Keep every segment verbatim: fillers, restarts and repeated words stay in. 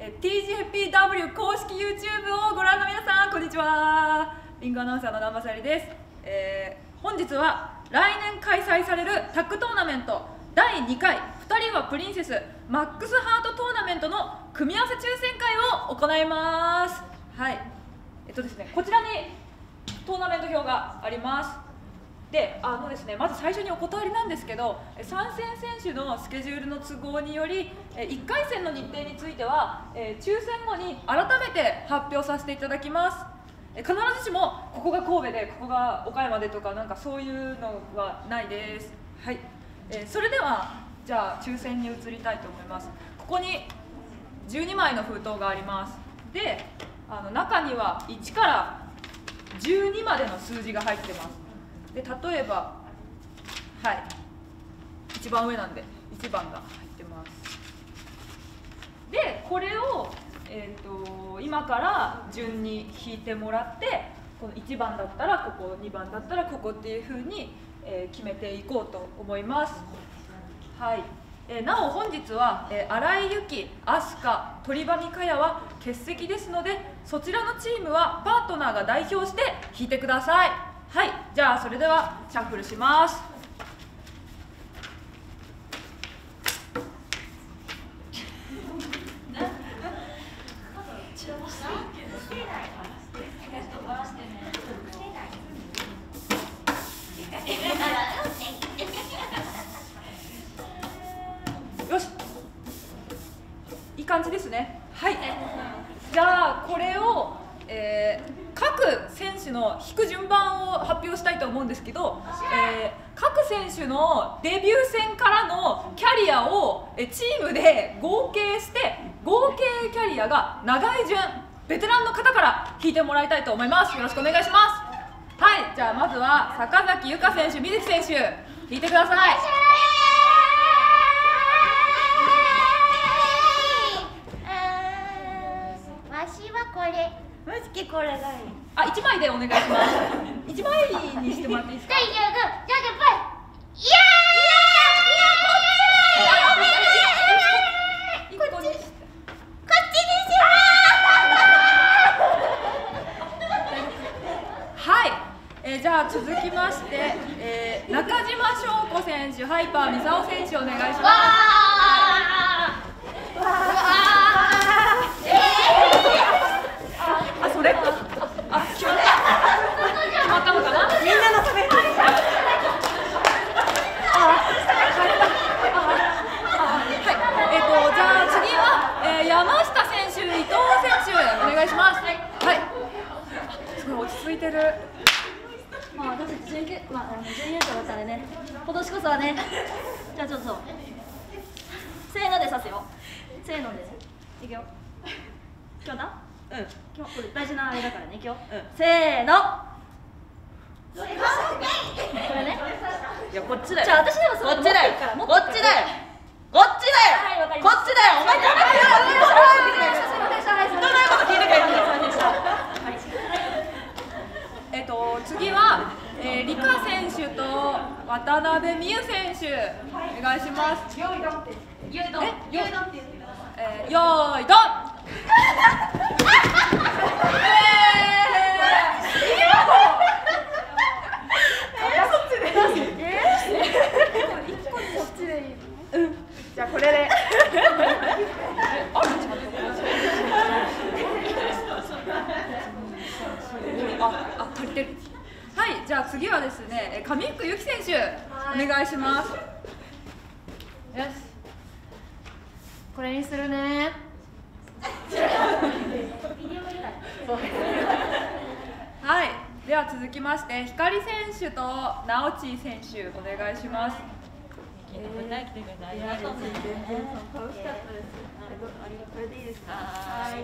え ティージェーピーダブリュー 公式 ユーチューブ をご覧の皆さん、こんにちは。リングアナウンサーの南波さゆりです。えー、本日は来年開催されるタッグトーナメントだいにかいふたりはプリンセスマックスハートトーナメントの組み合わせ抽選会を行います。はい、えっとですね、こちらにトーナメント表があります。で、あのですね、まず最初にお断りなんですけど、参戦選手のスケジュールの都合によりいっかい戦の日程については抽選後に改めて発表させていただきます。必ずしもここが神戸でここが岡山でとかなんかそういうのはないです。はい、えそれではじゃあ抽選に移りたいと思います。ここにじゅうにまいの封筒があります。で、あの中にはいちからじゅうにまでの数字が入ってます。で、例えば、はい、一番上なんでいちばんが入ってます。で、これを、えーと、今から順に引いてもらって、このいちばんだったらここ、にばんだったらここっていうふうに、えー、決めていこうと思います。はい、えー、なお本日は、えー、新井由紀、飛鳥、鳥羽美香也は欠席ですので、そちらのチームはパートナーが代表して引いてください。はい、じゃあそれではシャッフルします。よし、いい感じですね。はい、じゃあこれを、えー各選手の引く順番を発表したいと思うんですけど、えー、各選手のデビュー戦からのキャリアをチームで合計して合計キャリアが長い順ベテランの方から引いてもらいたいと思います。よろしくお願いします。はい、じゃあまずは坂崎優香選手、水木選手引いてください。 わしはこれ。マジでこれがいい。 あ、いちまいでお願いします。いちまいにしてもらっていいですか。 じゃあ、じゃあ、じゃあ、じゃあ、いやー、いやー、こっち。こっちにしはい、えー、じゃあ続きまして、えー、中島翔子選手、ハイパーミサオ選手お願いします。わーわーえー、あ、それあ、決まった決まったのかな。みんなのためえっと、じゃあ次は、えー、山下選手、伊藤選手お願いします。はい、すごい落ち着いてる。 まあ私たち準決、まあ準優勝だったんでね、今年こそはね、じゃあちょっとせーので刺すよ。せーのでいくよ。今日だ？うん。今日これ大事なあれだからね、いくよ。うん。せーの。これね。 いや、こっちだよ。 じゃあ私でもそこっちだよ。こっちだよ。こっちだよ。こっちだよ。お前ダメだよ。人の言うこと聞いてくれるんだよ。えっと次は、えー、理香選手と渡辺美優選手お願いします。よーいどんって。よーいどん。よーいどんって。えー、よーいどん。じゃあこれで。あ、あ、足りてる。はい、じゃあ次はですね、上福由紀選手お願いします。よし。 これにするね。 はい、では続きまして光選手と直地選手お願いします。 来てください、来てください。ありがとうございます。楽しかったです。これでいいですか。はい。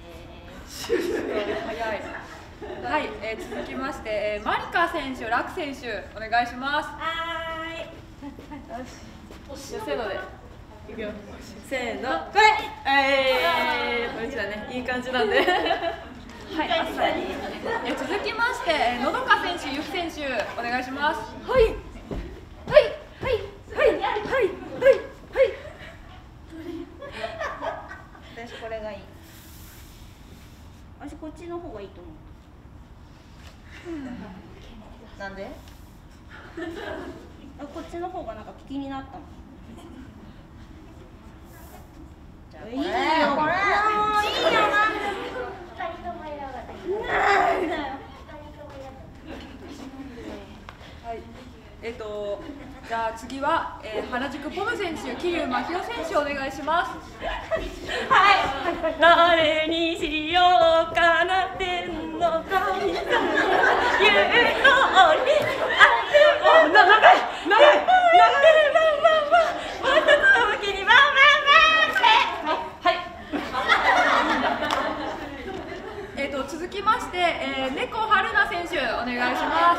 早い。はい、えー、続きまして、えー、マリカ選手、楽選手お願いします。 はーい。 よし、せーので。いくよ。 せーの、これ。えー、こっちだね。いい感じなんで。 はい、あっさり。えー、続きまして、のどか選手、ゆき選手お願いします。 はい。はい。はい。はい。はい。はい。はい。 私これれがいい。私こっちの方がいいと思う。なんで？こっちの方がなんか気になったの。いいよこれ。もういいよなんで。二人とも選ばない。なんだよ。 はい。えっとじゃあ次は、えー、原宿ポム選手、桐生真宙選手お願いします。 はい。誰にしようかな天の神様言う通り。あ、長い長い長い。 えっと続きまして、えー、猫春菜選手お願いします。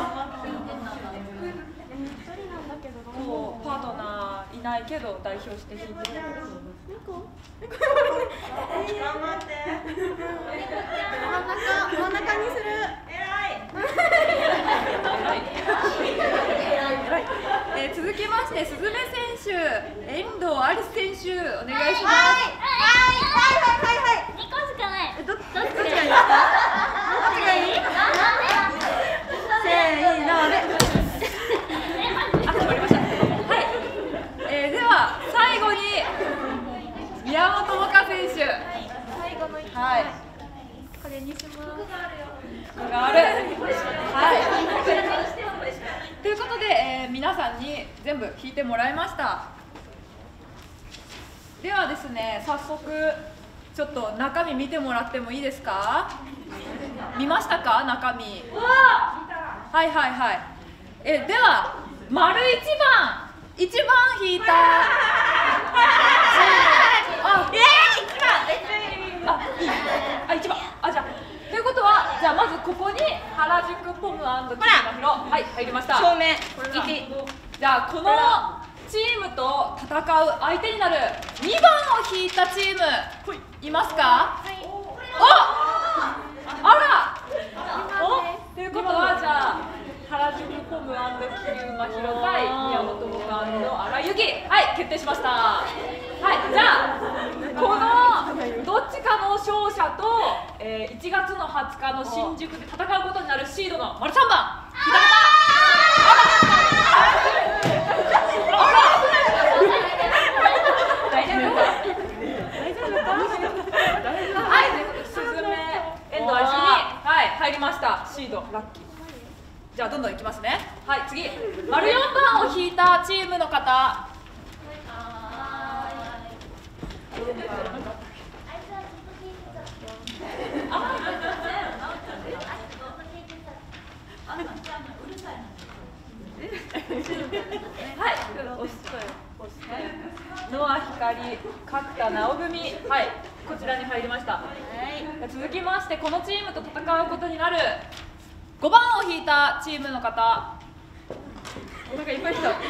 もうパートナーいないけど代表して弾いてる。 猫？頑張って。真ん中真ん中にする。偉い。 えー、続きましてスズメ選手、遠藤アリス選手お願いします。 はいはいはいはいはい。 二個しかない。 どどっちがいいですか？どっちがいい？せーので。 あ、決まりました。はい。えー、では最後に宮本萌歌選手。 最後の一個。 はい。 これにします。 服がある。はい。ということで、えー、皆さんに全部弾いてもらいました。ではですね、早速ちょっと中身見てもらってもいいですか？見ましたか？中身。はいはいはい。えでは丸一番一番弾いた。あ、 えー、一番。 あ、いい。あ、一番。あ、じゃあということは、じゃあまずここに原宿ポム&桐生真宙、はい入りました。 正面。 一。じゃあこのチームと戦う相手になるにばんを引いたチームいますか？はい。お、あら。お、ということはじゃあ原宿ポム&桐生真宙対宮本萌歌&荒井由紀、はい決定しました。はい、じゃあこのどっちかの勝者と、えー、いちがつのはつかの新宿で戦うことになるシードの丸さんばん左大丈夫か？はい、スズメ、遠藤アリスに、はい、入りました。シード、ラッキー。じゃあどんどんいきますね。はい、次、丸よんばんを引いたチームの方。はい、ノア光、角田直文、はい、こちらに入りました。はい、続きまして、このチームと戦うことになるごばんを引いたチームの方。なんかいっぱい来た。え、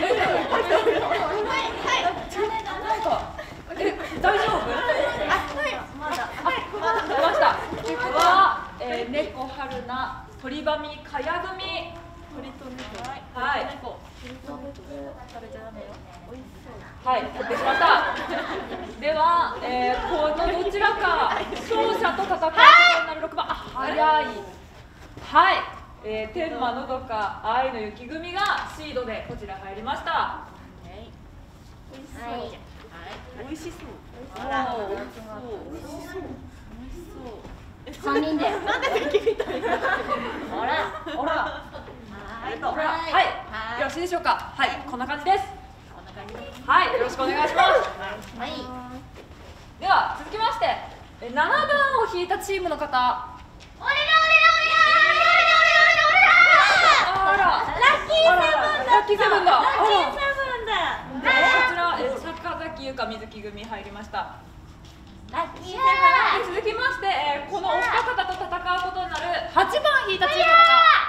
なんか、え、大丈夫？あ、はい、まだ。あ、出ました。ということは、えー、猫春菜、鳥羽美、かや組。鳥と猫。はい。はい、決定しました。では、えー、このどちらか勝者と戦うことになるろくばん、あ、早い。はい、えー、天満のどか愛の雪組がシードでこちら入りました。はい。美味しそう。あら、美味しそう。美味しそう。 三人で。 なんで敵みたいな。 ほら、ほら。はい、よろしいでしょうか。はい、こんな感じです。はい、よろしくお願いします。はい。では続きまして、ななばんを引いたチームの方。俺ら俺ら俺ら俺ら俺ら俺ら俺ら。あら、ラッキーセブンだ。ラッキーセブンだ。ラッキーセブンだ。こちら、え、坂崎優香水木組入りました。 ラッキーセブン。 続きまして、えー、このお二方と戦うことになるはちばん引いたチームの方。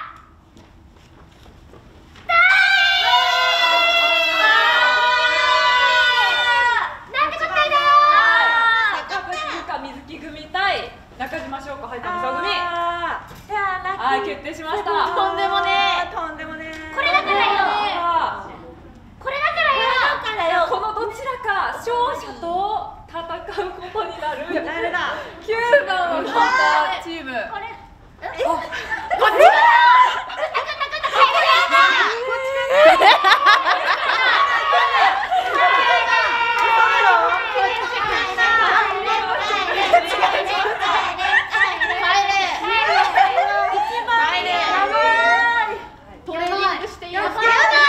中島翔子入ったみそ組。はい、決定しました。 とんでもねえ。とんでもねえ。 これだからよ。これだからよ。 このどちらか勝者と戦戦うことになる誰だきゅうばんを引いたチーム。 これあ、こっちトレーニングしていいですか？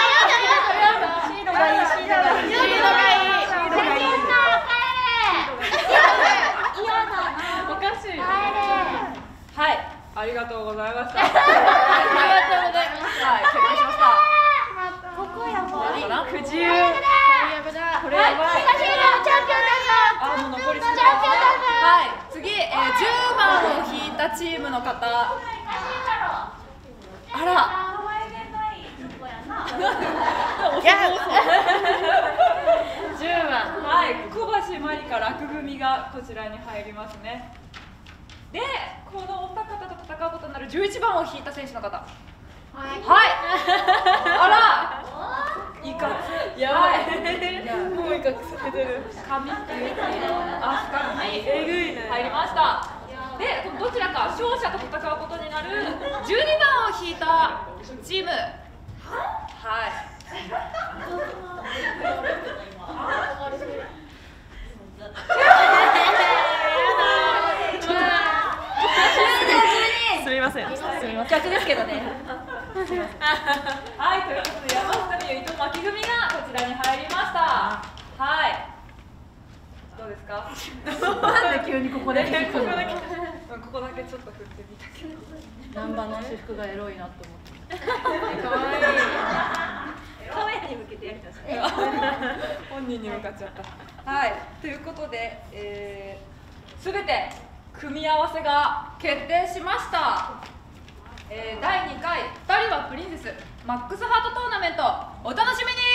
おかしい。はい、ありがとうございました。 ありがとうございます。 はい、決定しました。 ここやばいかな？くじゅう。 最悪だこれやばい。 チャンピオンだぞ。 あ、もう残り少ない。 チャンピオンだぞ。 はい、次、えー、じゅうばんを引いたチームの方。あら。じゅうばん、はい、小橋まりか楽組がこちらに入りますね。で、このお二方と戦うことになるじゅういちばんを引いた選手の方。はい。あら。いかつ。やばい。もういかつされてる。髪っていう。あ、髪。えぐいね。入りました。で、どちらか勝者と戦うことになるじゅうにばんを引いたチーム。はい。すみません。すみません。逆ですけどね。はい、ということで山下美優、伊藤巻組がこちらに入りました。はい。どうですか？ なんで急にここでここだけ、ここだけちょっと振ってみたけど。 南波の私服がエロいなと思って。 可愛い。 カメラに向けてやりたい。 本人に向かっちゃった。はい、ということで、えー、全て組み合わせが決定しました。えー、だいにかいふたりはプリンセスマックスハートトーナメント、お楽しみに。